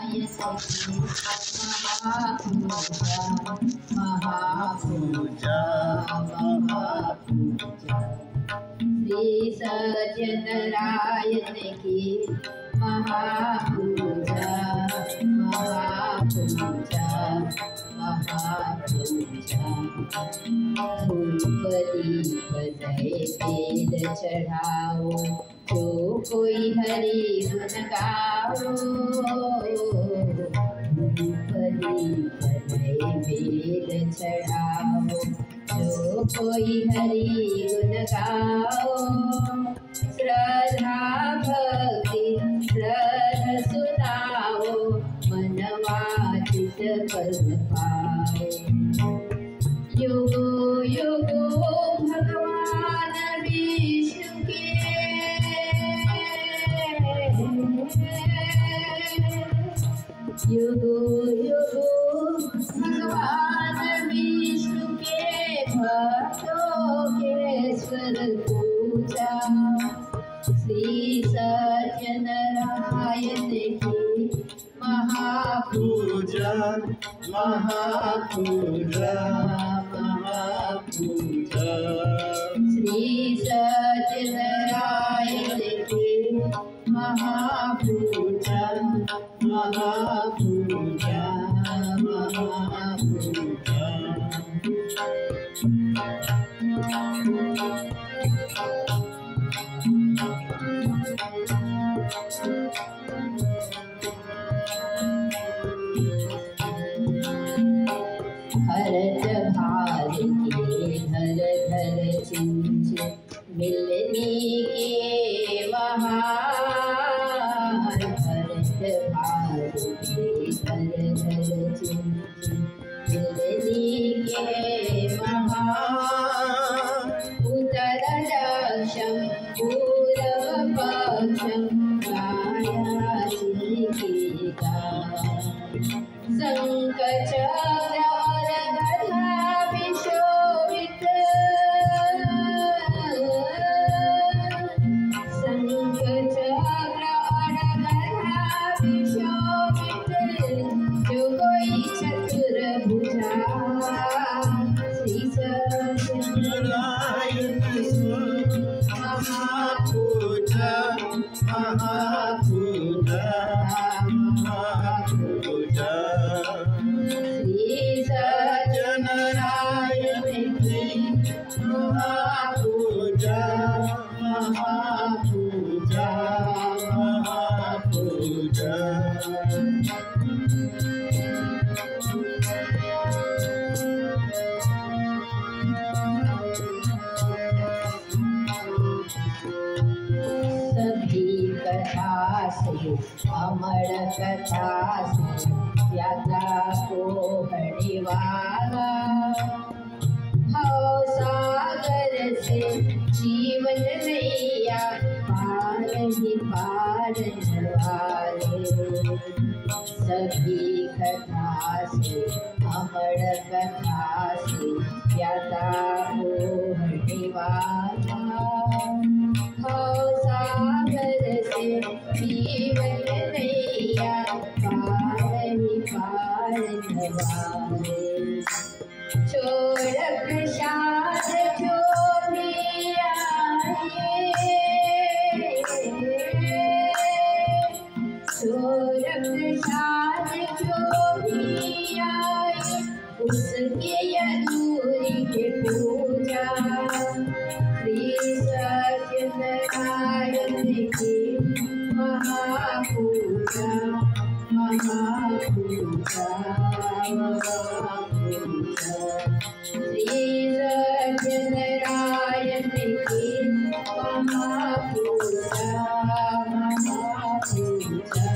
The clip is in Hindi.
महापूजा महापूजा श्री सत्यनारायण की महापूजा महापूजा महापूजा धूप दीप नैवेद्य चढ़ाओ जो कोई हरि गुण गाओ धूप दीप नैवेद्य चढ़ाओ जो कोई हरि गुण गाओ श्रद्धा भक्ति श्रद्धा सुनाओ मनवांछित फल पाओ युगो युगो भगवान विष्णु के युगो युगो भगवान विष्णु के भक्तों के स्वर पूजा श्री सत्यनारायण की महापूजा महापूजा महापूजा श्री सत्यनारायण की महापूजा महापूजा महापूजा भरत भार के घर घर चिंच मिलने के महान भरत भार के घर घर चिंच मिलने के महान उत्तर दक्षिण पूर्व पश्चिम काया गीता शंखचक्र और गदा विशोभित शंखचक्र और गदा विशोभित जो कोई चतुर भुजा श्री सत्यनारायण महापूजा महापूजा महापूजा श्री सत्यनारायण की महापूजा महापूजा महापूजा सभी कथा से अमर कथा से यात्रा को हरि वाला भव सागर से जीवन नैया पार ही पार वाले सभी कथा से अमर कथा से यात्रा को हरि वाला भव सागर से जीवन नैया पार ही पार वाले छोड़ प्रसाद जो भी आए छोड़ प्रसाद जो भी आए उसके अधूरी के पूजा श्री सत्यनारायण की महापूजा महापूजा महापूजा श्री सत्यनारायण की महापूजा महापूजा